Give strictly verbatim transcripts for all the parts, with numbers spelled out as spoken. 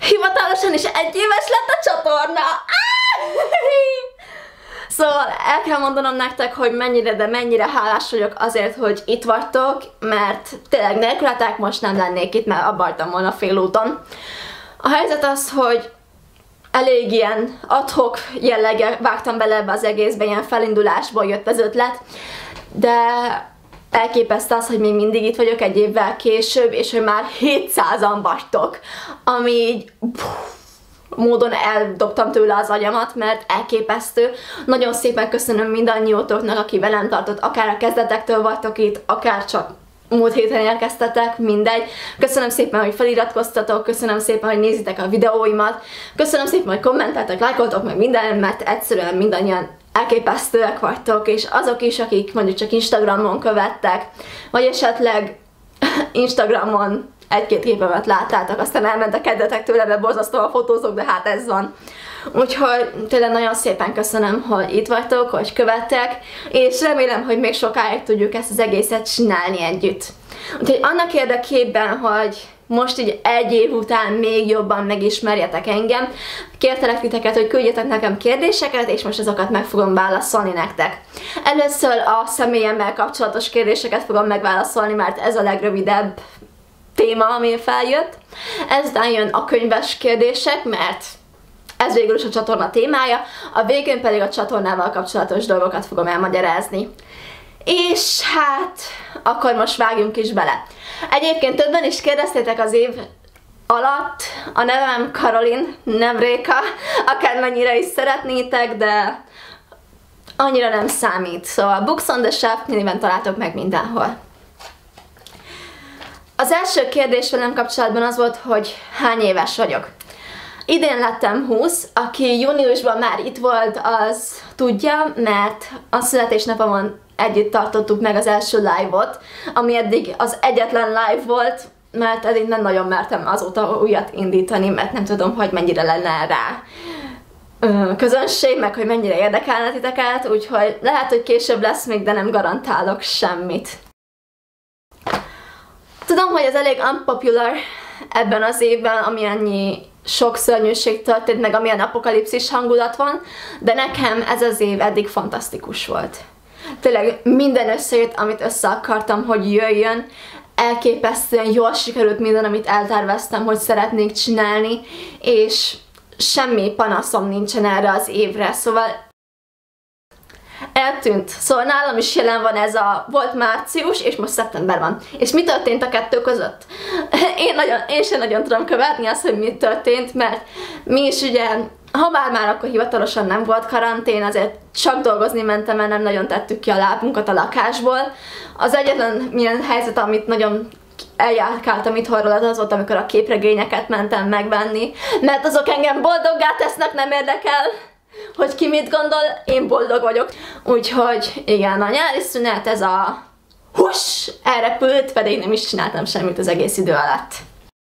hivatalosan is egy éves lett a csatorna! Szóval el kell mondanom nektek, hogy mennyire, de mennyire hálás vagyok azért, hogy itt vagytok, mert tényleg nélkületek most nem lennék itt, mert abba hagytam volna félúton. A helyzet az, hogy elég ilyen ad-hoc jelleggel vágtam bele ebbe az egészbe, ilyen felindulásból jött az ötlet, de elképesztő az, hogy még mindig itt vagyok egy évvel később, és hogy már hétszázan vagytok, ami így pff, módon eldobtam tőle az agyamat, mert elképesztő. Nagyon szépen köszönöm mindannyiótoknak, aki velem tartott, akár a kezdetektől vagytok itt, akár csak múlt héten érkeztetek, mindegy. Köszönöm szépen, hogy feliratkoztatok, köszönöm szépen, hogy nézitek a videóimat, köszönöm szépen, hogy kommenteltek, lájkoltok meg minden, mert egyszerűen mindannyian elképesztőek vagytok, és azok is, akik mondjuk csak Instagramon követtek, vagy esetleg Instagramon egy-két képemet láttátok, aztán elment a kedvetek tőle, mert borzasztóan fotózok, de hát ez van. Úgyhogy tényleg nagyon szépen köszönöm, hogy itt vagytok, hogy követtek, és remélem, hogy még sokáig tudjuk ezt az egészet csinálni együtt. Úgyhogy annak érdekében, hogy most így egy év után még jobban megismerjetek engem, kértelek titeket, hogy küldjetek nekem kérdéseket, és most azokat meg fogom válaszolni nektek. Először a személyemmel kapcsolatos kérdéseket fogom megválaszolni, mert ez a legrövidebb téma, ami feljött. Ezután jön a könyves kérdések, mert ez végül is a csatorna témája, a végén pedig a csatornával kapcsolatos dolgokat fogom elmagyarázni. És hát, akkor most vágjunk is bele. Egyébként többen is kérdeztétek az év alatt, a nevem Karolin, nem Réka, akármennyire is szeretnétek, de annyira nem számít. Szóval Books on the Shelf néven találtok meg mindenhol. Az első kérdés velem kapcsolatban az volt, hogy hány éves vagyok. Idén lettem húsz, aki júniusban már itt volt, az tudja, mert a születésnapomon együtt tartottuk meg az első live-ot, ami eddig az egyetlen live volt, mert eddig nem nagyon mertem azóta újat indítani, mert nem tudom, hogy mennyire lenne rá közönség, meg hogy mennyire érdekelne titeket, úgyhogy lehet, hogy később lesz még, de nem garantálok semmit. Tudom, hogy ez elég unpopular ebben az évben, ami annyi sok szörnyűség történt, meg amilyen apokalipszis hangulat van, de nekem ez az év eddig fantasztikus volt. Tényleg minden összejött, amit össze akartam, hogy jöjjön, elképesztően jól sikerült minden, amit elterveztem, hogy szeretnék csinálni, és semmi panaszom nincsen erre az évre, szóval eltűnt. Szóval nálam is jelen van ez a, volt március, és most szeptember van. És mi történt a kettő között? Én, nagyon, én sem nagyon tudom követni azt, hogy mi történt, mert mi is ugye, ha bár már akkor hivatalosan nem volt karantén, azért csak dolgozni mentem, mert nem nagyon tettük ki a lábunkat a lakásból. Az egyetlen milyen helyzet, amit nagyon eljárkáltam itthonról, az volt, amikor a képregényeket mentem megvenni, mert azok engem boldoggá tesznek, nem érdekel, hogy ki mit gondol, én boldog vagyok. Úgyhogy igen, a nyári szünet, ez a hus, elrepült, pedig nem is csináltam semmit az egész idő alatt.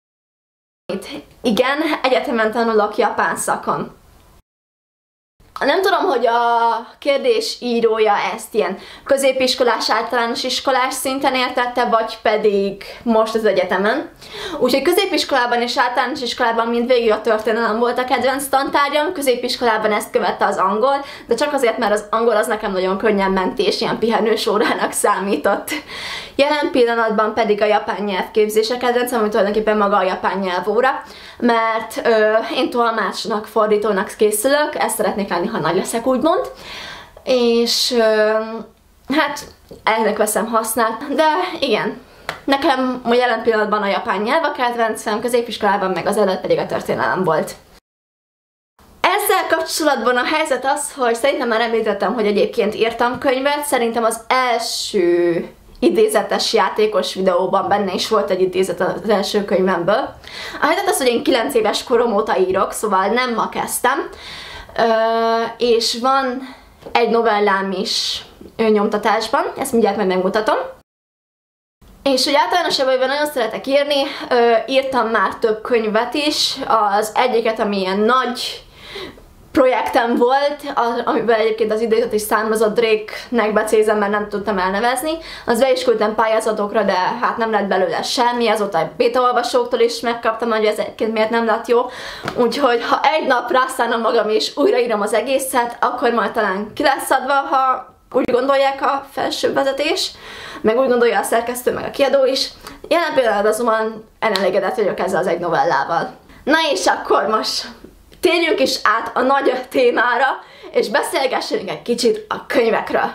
Igen, egyetemen tanulok japán szakon. Nem tudom, hogy a kérdés írója ezt ilyen középiskolás, általános iskolás szinten értette, vagy pedig most az egyetemen. Úgyhogy középiskolában és általános iskolában mindvégig a történelem volt a kedvenc tantárgyam, középiskolában ezt követte az angol, de csak azért, mert az angol az nekem nagyon könnyen ment és ilyen pihenős órának számított. Jelen pillanatban pedig a japán nyelvképzés a kedvencem, ami tulajdonképpen maga a japán nyelvóra, mert ö, én tolmácsnak, fordítónak készülök, ezt szeretnék lenni, ha nagy leszek, úgymond, és ö, hát ennek veszem hasznát, de igen, nekem jelen pillanatban a japán nyelv a kedvencem, középiskolában meg az előtt pedig a történelem volt. Ezzel kapcsolatban a helyzet az, hogy szerintem már említettem, hogy egyébként írtam könyvet, szerintem az első idézetes játékos videóban benne is volt egy idézet az első könyvemből. A helyzet az, hogy én kilenc éves korom óta írok, szóval nem ma kezdtem, és van egy novellám is nyomtatásban, ezt mindjárt meg megmutatom. És úgy általánosabban nagyon szeretek írni, írtam már több könyvet is, az egyiket, ami ilyen nagy projektem volt, amiben egyébként az idézet is származott, Drake-nek becézem, mert nem tudtam elnevezni. Az be is küldtem pályázatokra, de hát nem lett belőle semmi, azóta a beta olvasóktól is megkaptam, hogy ez egyébként miért nem lett jó. Úgyhogy ha egy nap rászánom magam és újraírom az egészet, akkor majd talán ki lesz adva, ha úgy gondolják a felső vezetés, meg úgy gondolja a szerkesztő, meg a kiadó is. Jelen pillanatban azonban elelégedett vagyok ezzel az egy novellával. Na és akkor most térjünk is át a nagy témára, és beszélgessünk egy kicsit a könyvekről.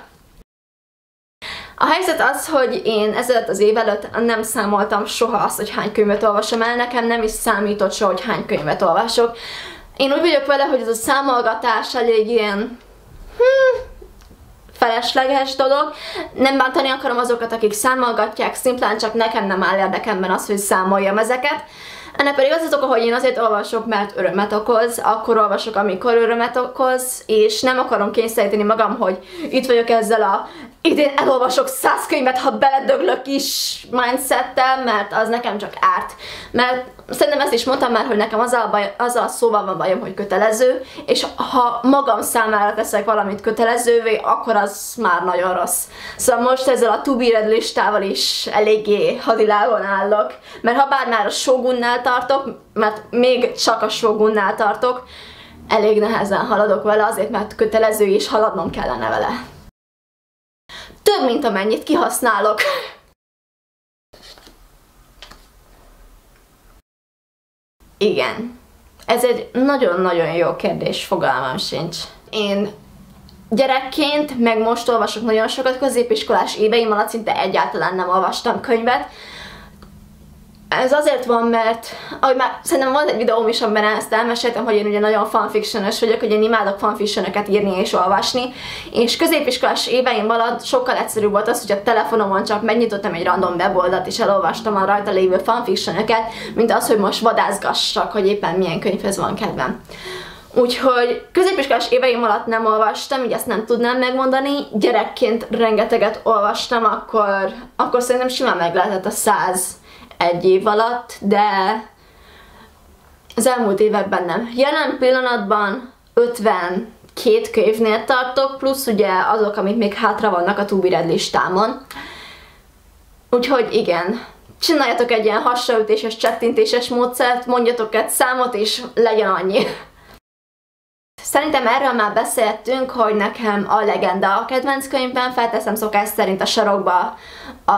A helyzet az, hogy én ezelőtt az év előtt nem számoltam soha azt, hogy hány könyvet olvasom el, nekem nem is számított soha, hogy hány könyvet olvasok. Én úgy vagyok vele, hogy ez a számolgatás elég ilyen hmm, felesleges dolog. Nem bántani akarom azokat, akik számolgatják, szimplán csak nekem nem áll érdekemben az, hogy számoljam ezeket. Ennek pedig az az oka, hogy én azért olvasok, mert örömet okoz, akkor olvasok, amikor örömet okoz, és nem akarom kényszeríteni magam, hogy itt vagyok ezzel a idén elolvasok száz könyvet, ha beledöglök is mindsettel, mert az nekem csak árt. Mert szerintem ezt is mondtam már, hogy nekem az a, baj, az a szóval van bajom, hogy kötelező, és ha magam számára teszek valamit kötelezővé, akkor az már nagyon rossz. Szóval most ezzel a to be read listával is eléggé hadilágon állok, mert ha bár már a Shogunnál tartok, mert még csak a Shogunnál tartok, elég nehezen haladok vele, azért mert kötelező és haladnom kellene vele. Több, mint amennyit kihasználok. Igen. Ez egy nagyon-nagyon jó kérdés, fogalmam sincs. Én gyerekként, meg most olvasok nagyon sokat, középiskolás éveim alatt szinte egyáltalán nem olvastam könyvet. Ez azért van, mert ahogy már szerintem volt egy videóm is, amiben ezt elmeséltem, hogy én ugye nagyon fanfictionös vagyok, hogy én imádok fanfictionöket írni és olvasni, és középiskolás éveim alatt sokkal egyszerűbb volt az, hogy a telefonomon csak megnyitottam egy random weboldalt és elolvastam a rajta lévő fanfictionöket, mint az, hogy most vadászgassak, hogy éppen milyen könyvhez van kedvem. Úgyhogy középiskolás éveim alatt nem olvastam, így ezt nem tudnám megmondani. Gyerekként rengeteget olvastam, akkor, akkor szerintem simán meg lehetett a száz egy év alatt, de az elmúlt években nem. Jelen pillanatban ötvenkét könyvnél tartok, plusz ugye azok, amik még hátra vannak a to be read listámon. Úgyhogy igen, csináljatok egy ilyen hasraütéses, csettintéses módszert, mondjatok egy számot, és legyen annyi. Szerintem erről már beszéltünk, hogy nekem a Legenda a kedvenc könyvben, felteszem szokás szerint a sarokba a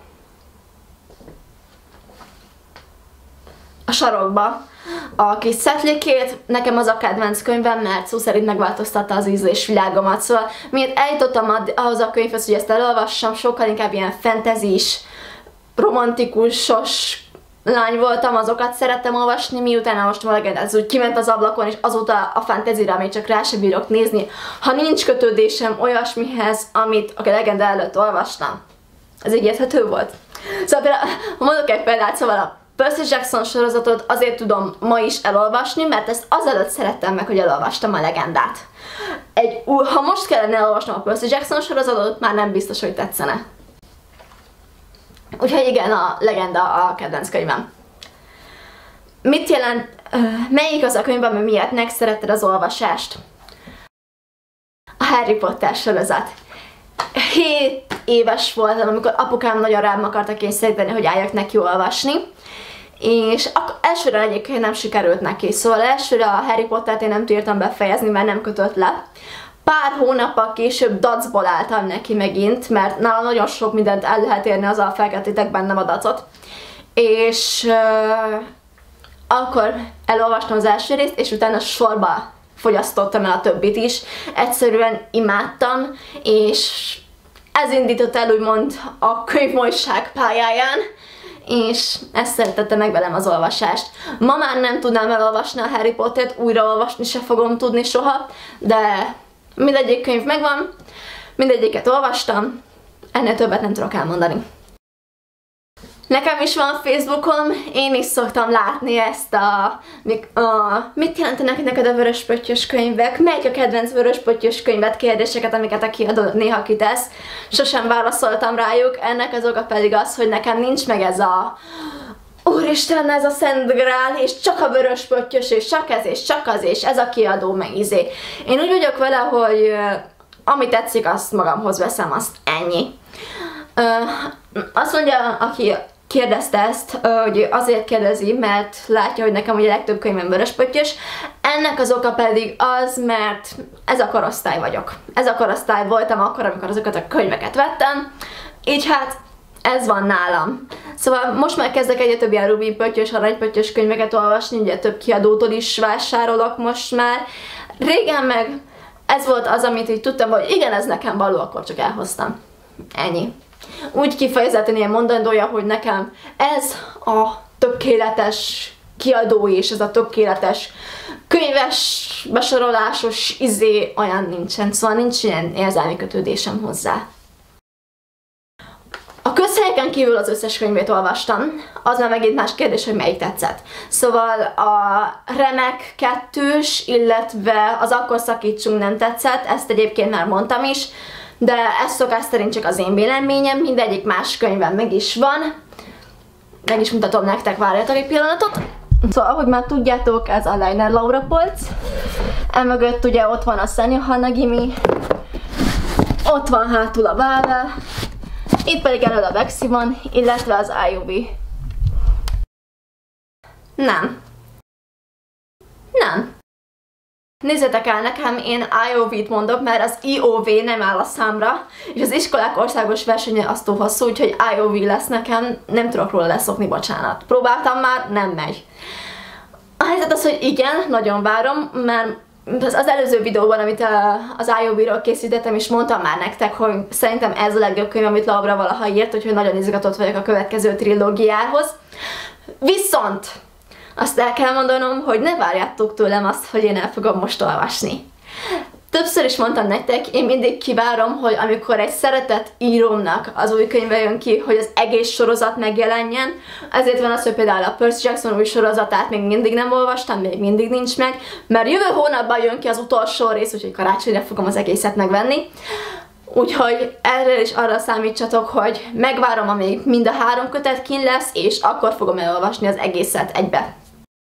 a sarokba a kis szetlikét, nekem az a kedvenc könyvem, mert szó szerint megváltoztatta az ízlésvilágomat, szóval miért eljutottam ahhoz a könyvhez, hogy ezt elolvassam, sokkal inkább ilyen fentezis, romantikusos lány voltam, azokat szerettem olvasni, miután elolvastam a Legendát, ez úgy kiment az ablakon, és azóta a fantasy-ra még csak rá sem bírok nézni, ha nincs kötődésem olyasmihez, amit a Legenda előtt olvastam. Ez így érthető volt? Szóval például, mondok egy példát, szóval a Percy Jackson sorozatot azért tudom ma is elolvasni, mert ezt azelőtt szerettem meg, hogy elolvastam a Legendát. Egy, ha most kellene elolvasnom a Percy Jackson sorozatot, már nem biztos, hogy tetszene. Úgyhogy igen, a Legenda a kedvenc könyvem. Mit jelent, melyik az a könyv, ami miatt megszeretted az olvasást? A Harry Potter sorozat. hét éves voltam, amikor apukám nagyon rám akarta kényszeríteni, hogy álljak neki olvasni. És elsőre egyébként nem sikerült neki, szóval elsőre a Harry Pottert én nem tudtam befejezni, mert nem kötött le. Pár hónappal később dacból álltam neki megint, mert nálam nagyon sok mindent el lehet érni, azzal felkeltitek bennem a dacot. És uh, akkor elolvastam az első részt, és utána sorba fogyasztottam el a többit is. Egyszerűen imádtam, és ez indított el úgymond a könyvmolyság pályáján, és ezt szeretette meg velem az olvasást. Ma már nem tudnám elolvasni a Harry Pottert, újraolvasni se fogom tudni soha, de mindegyik könyv megvan, mindegyiket olvastam, ennél többet nem tudok elmondani. Nekem is van Facebookom, én is szoktam látni ezt a... a mit jelentenek neked a vöröspöttyös könyvek? Melyik a kedvenc vöröspöttyös könyvet? Kérdéseket, amiket a kiadó néha kitesz. Sosem válaszoltam rájuk, ennek az oka pedig az, hogy nekem nincs meg ez a úristen, ez a Szent Grál, és csak a vörös pöttyös, és csak ez, és csak az, és ez a kiadó, meg izé. Én úgy vagyok vele, hogy uh, ami tetszik, azt magamhoz veszem, azt ennyi. Uh, azt mondja, aki kérdezte ezt, uh, hogy azért kérdezi, mert látja, hogy nekem ugye a legtöbb könyvem vörös pöttyös. Ennek az oka pedig az, mert ez a korosztály vagyok. Ez a korosztály voltam akkor, amikor azokat a könyveket vettem. Így hát ez van nálam. Szóval most már kezdek egyre több ilyen rubin pöttyös, aranypöttyös könyveket olvasni, ugye több kiadótól is vásárolok most már. Régen meg ez volt az, amit így tudtam, hogy igen, ez nekem való, akkor csak elhoztam. Ennyi. Úgy kifejezetten ilyen mondandója, hogy nekem ez a tökéletes kiadó és ez a tökéletes könyves, besorolásos izé, olyan nincsen, szóval nincs ilyen érzelmi kötődésem hozzá. A közhelyeken kívül az összes könyvét olvastam, az már megint más kérdés, hogy melyik tetszett. Szóval a Remek kettős, illetve az Akkor szakítsunk nem tetszett, ezt egyébként már mondtam is, de ez szokás szerint csak az én véleményem, mindegyik más könyvem meg is van. Meg is mutatom nektek, várjatok egy pillanatot. Szóval, ahogy már tudjátok, ez a Leiner Laura polc. Emögött ugye ott van a Szenya Hanagimi, ott van hátul a Váve, itt pedig elől a Vexi van, illetve az I O V. Nem. Nem. Nézzétek el, nekem én I O V-t mondok, mert az I O V nem áll a számra, és az iskolák országos versenye az túl hosszú, úgyhogy I O V lesz nekem, nem tudok róla leszokni, bocsánat. Próbáltam már, nem megy. A helyzet az, hogy igen, nagyon várom, mert az, az előző videóban, amit a, az I O V-ról készítettem, és mondtam már nektek, hogy szerintem ez a legjobb könyv, amit Laura valaha írt, úgyhogy nagyon izgatott vagyok a következő trilógiához. Viszont azt el kell mondanom, hogy ne várjátok tőlem azt, hogy én el fogom most olvasni. Többször is mondtam nektek, én mindig kivárom, hogy amikor egy szeretett írómnak az új könyve jön ki, hogy az egész sorozat megjelenjen. Ezért van az, hogy például a Percy Jackson új sorozatát még mindig nem olvastam, még mindig nincs meg, mert jövő hónapban jön ki az utolsó rész, úgyhogy karácsonyra fogom az egészet megvenni. Úgyhogy erre is arra számítsatok, hogy megvárom, amíg mind a három kötet kint lesz, és akkor fogom elolvasni az egészet egybe.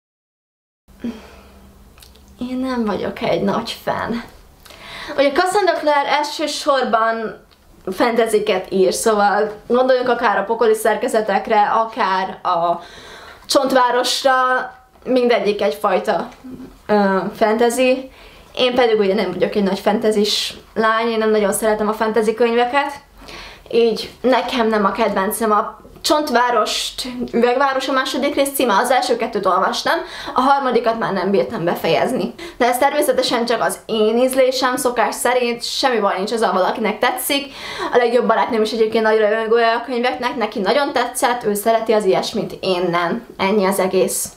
Én nem vagyok egy nagy fan. Ugye Cassandra Clare elsősorban fantasyket ír, szóval gondoljunk akár a pokoli szerkezetekre, akár a Csontvárosra, mindegyik egyfajta uh, fantasy. Én pedig ugye nem vagyok egy nagy fantasy-s lány, én nem nagyon szeretem a fantasy könyveket, így nekem nem a kedvencem a Csontvárost, Üvegváros a második rész címe, az első kettőt olvastam, a harmadikat már nem bírtam befejezni. De ez természetesen csak az én ízlésem, szokás szerint, semmi baj nincs azzal, valakinek tetszik. A legjobb barátnőm is egyébként nagy rajongója a könyveknek, neki nagyon tetszett, ő szereti az ilyesmit, én nem. Ennyi az egész.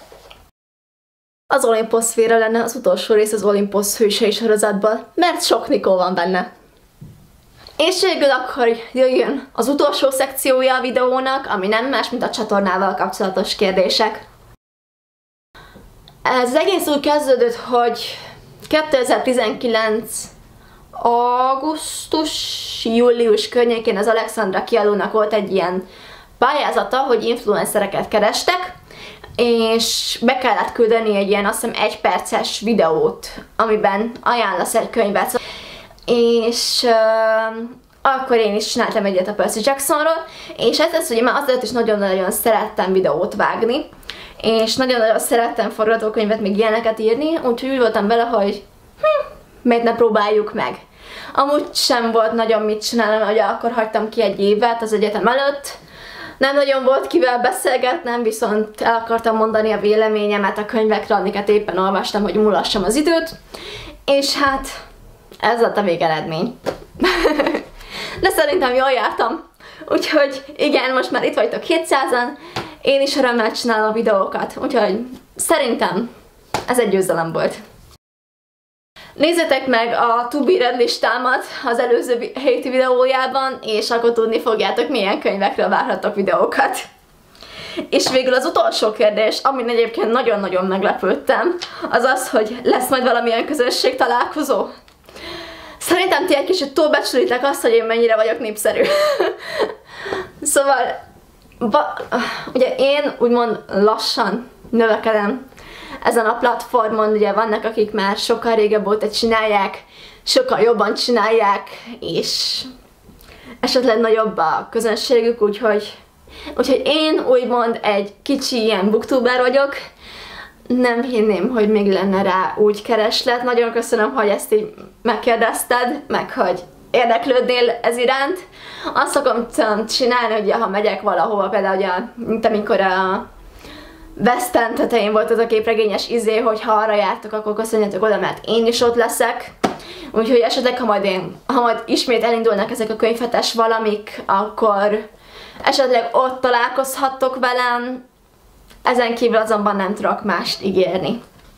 Az Olympus szféra lenne az utolsó rész az Olympus hősei sorozatból, mert sok Nikó van benne. És végül akkor jöjjön az utolsó szekciója a videónak, ami nem más, mint a csatornával kapcsolatos kérdések. Ez egész úgy kezdődött, hogy kétezer-tizenkilenc augusztus-július környékén az Alexandra kiadónak volt egy ilyen pályázata, hogy influencereket kerestek, és be kellett küldeni egy ilyen, azt hiszem, egy perces videót, amiben ajánlasz egy könyvet. És uh, akkor én is csináltam egyet a Percy Jacksonról, és ez az, hogy már azért is nagyon-nagyon szerettem videót vágni, és nagyon-nagyon szerettem forgatókönyvet, még ilyeneket írni, úgyhogy úgy voltam vele, hogy hm, miért ne próbáljuk meg. Amúgy sem volt nagyon mit csinálni, hogy akkor hagytam ki egy évet az egyetem előtt, nem nagyon volt kivel beszélgetnem, viszont el akartam mondani a véleményemet a könyvekre, amiket éppen olvastam, hogy mulassam az időt, és hát ez lett a végeredmény. De szerintem jól jártam. Úgyhogy igen, most már itt vagytok kétszázan, én is örömmel csinálom a videókat, úgyhogy szerintem ez egy győzelem volt. Nézzétek meg a To Be Read listámat az előző héti videójában, és akkor tudni fogjátok, milyen könyvekről várhatok videókat. És végül az utolsó kérdés, amin egyébként nagyon-nagyon meglepődtem, az az, hogy lesz majd valamilyen közösség találkozó. Szerintem ti egy kicsit túlbecsülitek azt, hogy én mennyire vagyok népszerű. Szóval ba, ugye én úgymond lassan növekedem ezen a platformon, ugye vannak, akik már sokkal régebb óta csinálják, sokkal jobban csinálják, és esetleg nagyobb a közönségük, úgyhogy, úgyhogy én úgymond egy kicsi ilyen booktuber vagyok, nem hinném, hogy még lenne rá úgy kereslet. Nagyon köszönöm, hogy ezt így megkérdezted, meg hogy érdeklődnél ez iránt. Azt szokom csinálni, hogy ha megyek valahova, például ugye, mint amikor a West End tetején volt az a képregényes izé, hogy ha arra jártok, akkor köszönjetek oda, mert én is ott leszek. Úgyhogy esetleg, ha majd, én, ha majd ismét elindulnak ezek a könyvhetes valamik, akkor esetleg ott találkozhattok velem. Ezen kívül azonban nem tudok mást ígérni.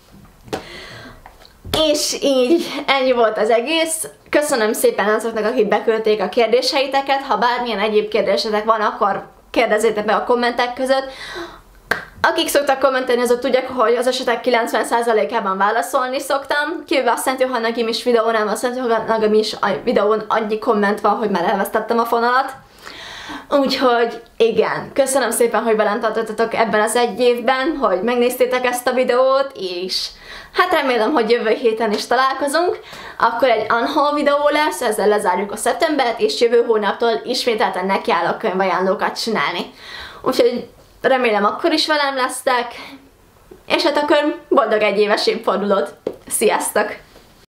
És így ennyi volt az egész. Köszönöm szépen azoknak, akik beküldték a kérdéseiteket. Ha bármilyen egyéb kérdésetek van, akkor kérdezzétek be a kommentek között. Akik szoktak kommentelni, azok tudják, hogy az esetek kilencven százalékában válaszolni szoktam. Kivéve a Szent Johanna Gimis videónál, a Szent Johanna Gimis videón annyi komment van, hogy már elvesztettem a fonalat. Úgyhogy igen, köszönöm szépen, hogy velem tartottatok ebben az egy évben, hogy megnéztétek ezt a videót, és hát remélem, hogy jövő héten is találkozunk. Akkor egy unhaul videó lesz, ezzel lezárjuk a szeptembert, és jövő hónaptól ismételten nekiállok könyvajánlókat csinálni. Úgyhogy remélem akkor is velem lesztek, és hát akkor boldog egyéves évfordulót! Sziasztok!